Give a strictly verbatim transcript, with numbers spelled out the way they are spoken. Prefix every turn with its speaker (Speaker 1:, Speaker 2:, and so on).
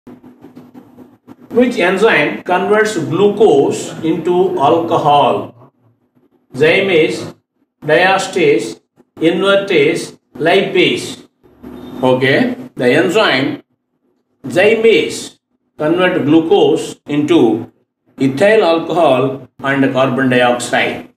Speaker 1: Which enzyme converts glucose into alcohol? Zymase, diastase, invertase, lipase. Okay, the enzyme zymase convert glucose into ethyl alcohol and carbon dioxide.